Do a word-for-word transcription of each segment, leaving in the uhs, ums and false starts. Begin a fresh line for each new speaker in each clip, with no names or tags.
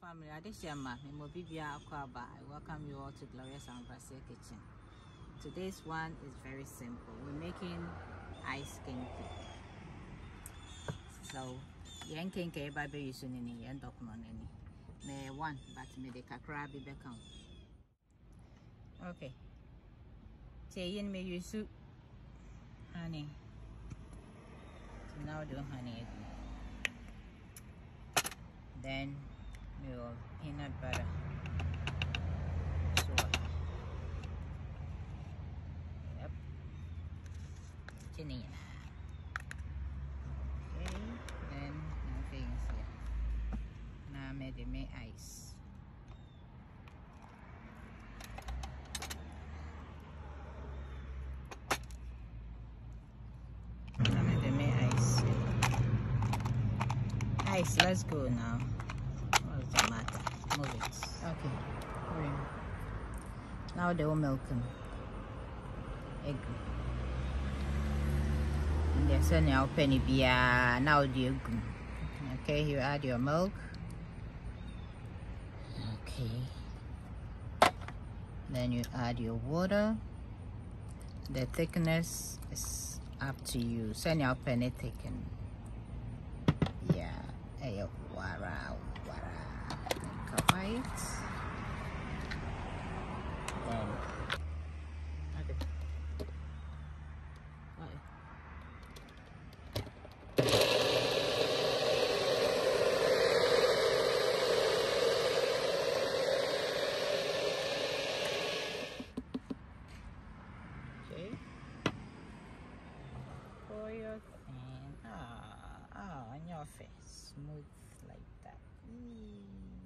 family, Adeshema, Mimobibia Akwaba. I welcome you all to Glorious Ambracia Kitchen. Today's one is very simple. We're making ice cream cake. So, yen kenke baby you soon in yen document any. Me one, but me the kakra be become. Okay. Say yen me use honey. So now do honey. Then we will peanut butter. So, yep. Chinin. Okay. Then nothing is here. Now I made the make ice. I made the make ice. Ice. Let's go now. What's the matter? Move it. Okay. Right. Now the milk and egg. And there's a now penny beer. Now the egg. Okay, you add your milk. Okay. Then you add your water. The thickness is up to you. Send your penny thicken. Yeah. Hey, wow. Cover it. Then okay. Okay. Okay. Pour your thing. Ah, ah, on your face. Smooth like that. Eee.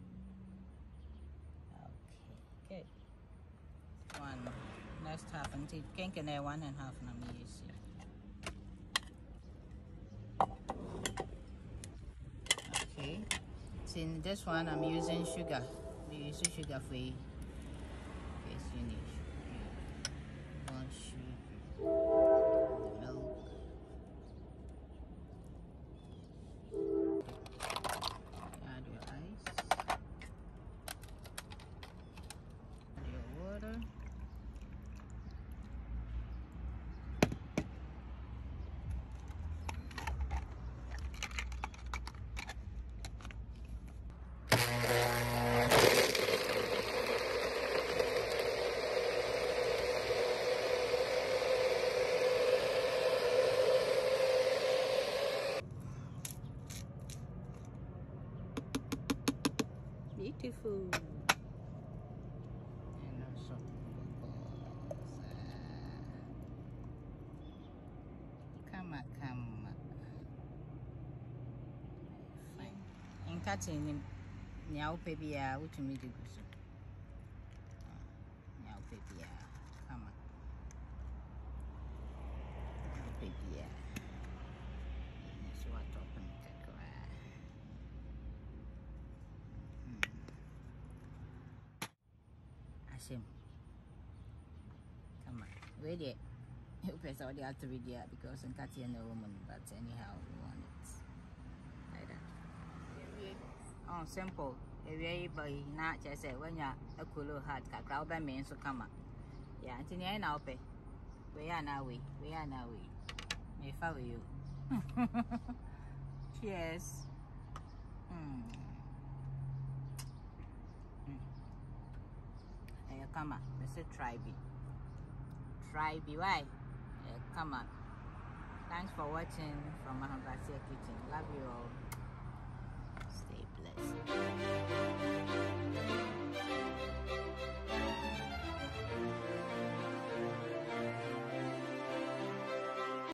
Okay, good. One, next half and take can can I one and half na me use. Okay, so in this one I'm using sugar. We use sugar free. Okay, so you need sugar. One sugar, the milk. Add your ice. Water. Beautiful. Come, come. Fine. In cutting, now, baby, I will to me the goose. Now, baby, come on. Baby, that's what open the Asim. Come on. Ready? You press all the other video because I'm cutting a woman, but anyhow, we want it like that. Oh, simple. If you buy not just say when you're a cooler hard, crowd by me, so come on. Yeah, until you now pay. We are now, we we are now, we may follow you. Cheers. Hmm. Hey, come on. Let's say try be. Try be why? Come on. Thanks for watching from Ambracia Kitchen. Love you all. Stay blessed.